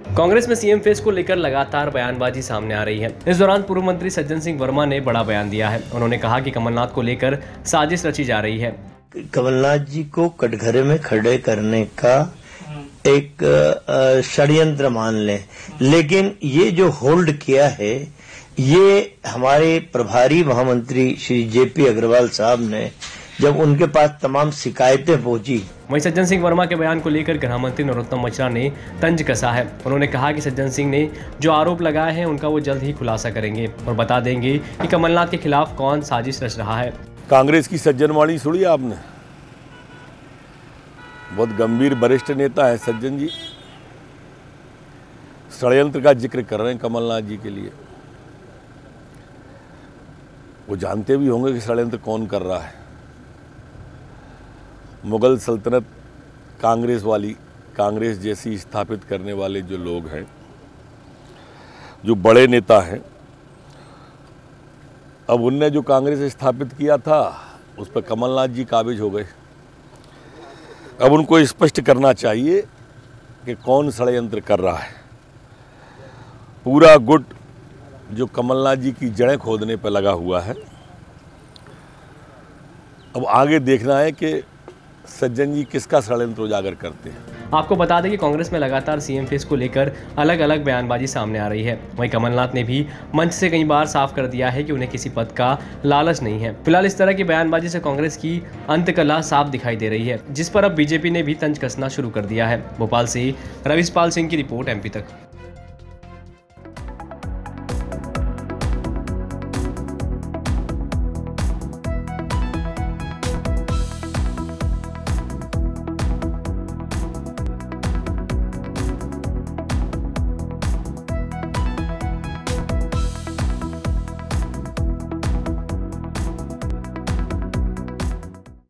कांग्रेस में CM face को लेकर लगातार बयानबाजी सामने आ रही है। इस दौरान पूर्व मंत्री सज्जन सिंह वर्मा ने बड़ा बयान दिया है। उन्होंने कहा कि कमलनाथ को लेकर साजिश रची जा रही है। कमलनाथ जी को कटघरे में खड़े करने का एक षड्यंत्र मान लें, लेकिन ये जो होल्ड किया है ये हमारे प्रभारी महामंत्री श्री जेपी अग्रवाल साहब ने जब उनके पास तमाम शिकायतें पहुंची। वहीं सज्जन सिंह वर्मा के बयान को लेकर गृह मंत्री नरोत्तम मिश्रा ने तंज कसा है। उन्होंने कहा कि सज्जन सिंह ने जो आरोप लगाए हैं उनका वो जल्द ही खुलासा करेंगे और बता देंगे कि कमलनाथ के खिलाफ कौन साजिश रच रहा है। कांग्रेस की सज्जन वाणी सुनी आपने? बहुत गंभीर वरिष्ठ नेता है सज्जन जी, षड्यंत्र का जिक्र कर रहे हैं कमलनाथ जी के लिए। वो जानते भी होंगे कि षड्यंत्र कौन कर रहा है। मुगल सल्तनत कांग्रेस जैसी स्थापित करने वाले जो लोग हैं, जो बड़े नेता हैं, अब उनने जो कांग्रेस स्थापित किया था उस पर कमलनाथ जी काबिज हो गए। अब उनको स्पष्ट करना चाहिए कि कौन षड्यंत्र कर रहा है। पूरा गुट जो कमलनाथ जी की जड़ें खोदने पर लगा हुआ है। अब आगे देखना है कि सज्जन जी किसका षड्यंत्र उजागर करते हैं। आपको बता दें कि कांग्रेस में लगातार सीएम फेस को लेकर अलग अलग बयानबाजी सामने आ रही है। वहीं कमलनाथ ने भी मंच से कई बार साफ कर दिया है कि उन्हें किसी पद का लालच नहीं है। फिलहाल इस तरह की बयानबाजी से कांग्रेस की अंतकला साफ दिखाई दे रही है, जिस पर अब बीजेपी ने भी तंज कसना शुरू कर दिया है। भोपाल से रविश पाल सिंह की रिपोर्ट, MP तक।